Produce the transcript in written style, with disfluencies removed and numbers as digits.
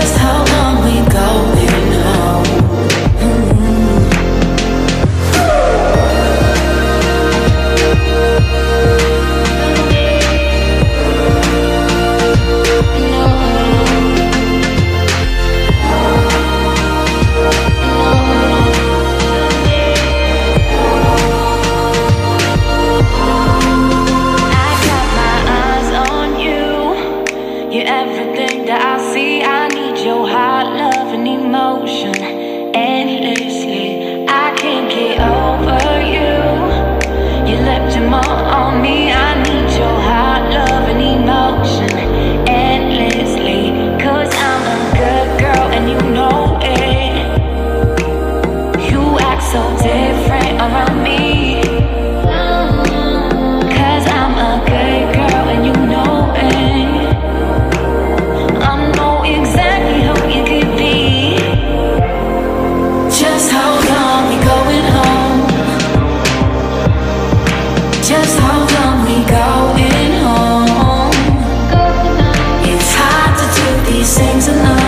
Just how long we going home? Everything that I see, I need your heart, love, and emotion endlessly. I can't get over you. You left your mark on me. I need your heart, love, and emotion endlessly. 'Cause I'm a good girl and you know it. You act so different around me. 'Cause I'm a good girl and you know it. Just how long we going home? It's hard to do these things alone.